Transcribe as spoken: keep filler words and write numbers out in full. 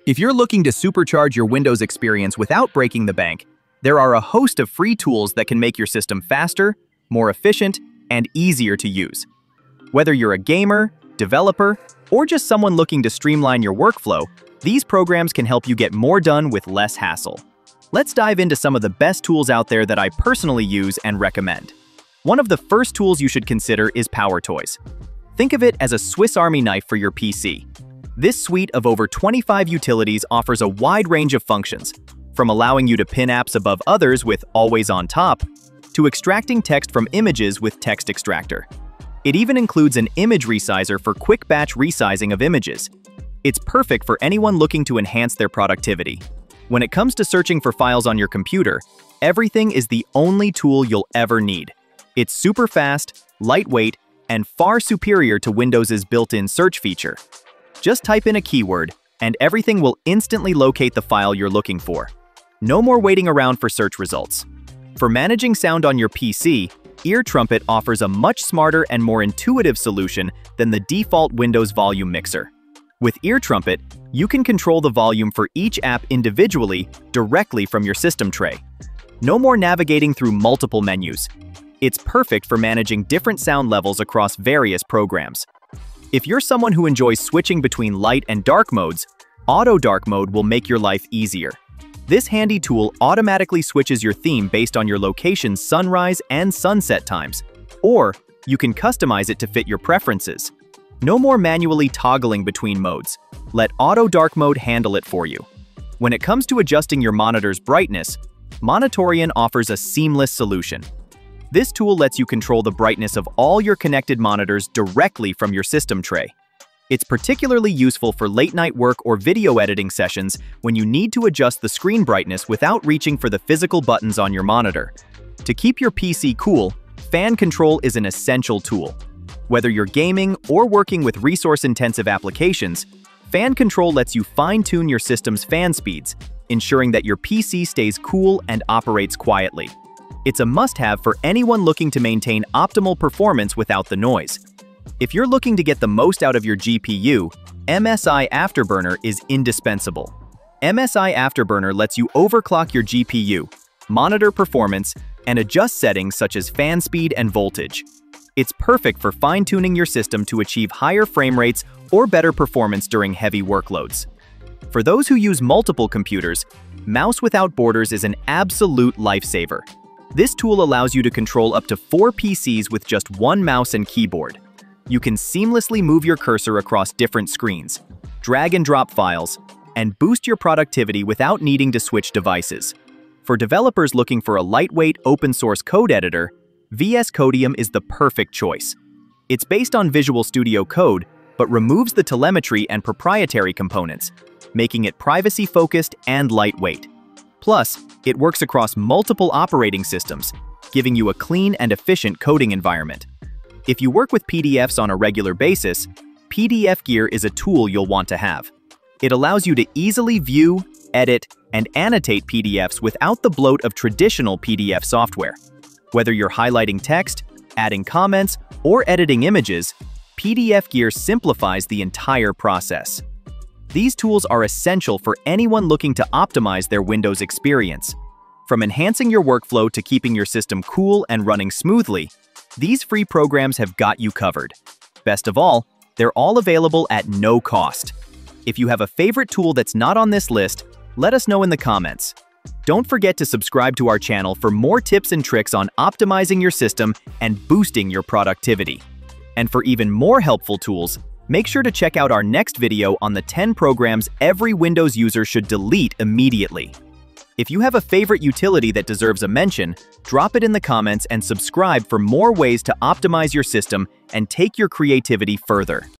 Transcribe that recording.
If you're looking to supercharge your Windows experience without breaking the bank, there are a host of free tools that can make your system faster, more efficient, and easier to use. Whether you're a gamer, developer, or just someone looking to streamline your workflow, these programs can help you get more done with less hassle. Let's dive into some of the best tools out there that I personally use and recommend. One of the first tools you should consider is PowerToys. Think of it as a Swiss Army knife for your P C. This suite of over twenty-five utilities offers a wide range of functions, from allowing you to pin apps above others with Always on Top, to extracting text from images with Text Extractor. It even includes an image resizer for quick batch resizing of images. It's perfect for anyone looking to enhance their productivity. When it comes to searching for files on your computer, everything is the only tool you'll ever need. It's super fast, lightweight, and far superior to Windows's built-in search feature. Just type in a keyword, and everything will instantly locate the file you're looking for. No more waiting around for search results. For managing sound on your P C, Ear Trumpet offers a much smarter and more intuitive solution than the default Windows volume mixer. With Ear Trumpet, you can control the volume for each app individually directly from your system tray. No more navigating through multiple menus. It's perfect for managing different sound levels across various programs. If you're someone who enjoys switching between light and dark modes, Auto Dark Mode will make your life easier. This handy tool automatically switches your theme based on your location's sunrise and sunset times, or you can customize it to fit your preferences. No more manually toggling between modes. Let Auto Dark Mode handle it for you. When it comes to adjusting your monitor's brightness, Monitorian offers a seamless solution. This tool lets you control the brightness of all your connected monitors directly from your system tray. It's particularly useful for late-night work or video editing sessions when you need to adjust the screen brightness without reaching for the physical buttons on your monitor. To keep your P C cool, fan control is an essential tool. Whether you're gaming or working with resource-intensive applications, fan control lets you fine-tune your system's fan speeds, ensuring that your P C stays cool and operates quietly. It's a must-have for anyone looking to maintain optimal performance without the noise. If you're looking to get the most out of your G P U, M S I Afterburner is indispensable. M S I Afterburner lets you overclock your G P U, monitor performance, and adjust settings such as fan speed and voltage. It's perfect for fine-tuning your system to achieve higher frame rates or better performance during heavy workloads. For those who use multiple computers, Mouse Without Borders is an absolute lifesaver. This tool allows you to control up to four P Cs with just one mouse and keyboard. You can seamlessly move your cursor across different screens, drag and drop files, and boost your productivity without needing to switch devices. For developers looking for a lightweight open-source code editor, V S Codium is the perfect choice. It's based on Visual Studio Code, but removes the telemetry and proprietary components, making it privacy-focused and lightweight. Plus, it works across multiple operating systems, giving you a clean and efficient coding environment. If you work with P D Fs on a regular basis, P D F Gear is a tool you'll want to have. It allows you to easily view, edit, and annotate P D Fs without the bloat of traditional P D F software. Whether you're highlighting text, adding comments, or editing images, P D F Gear simplifies the entire process. These tools are essential for anyone looking to optimize their Windows experience. From enhancing your workflow to keeping your system cool and running smoothly, these free programs have got you covered. Best of all, they're all available at no cost. If you have a favorite tool that's not on this list, let us know in the comments. Don't forget to subscribe to our channel for more tips and tricks on optimizing your system and boosting your productivity. And for even more helpful tools, make sure to check out our next video on the ten programs every Windows user should delete immediately. If you have a favorite utility that deserves a mention, drop it in the comments and subscribe for more ways to optimize your system and take your creativity further.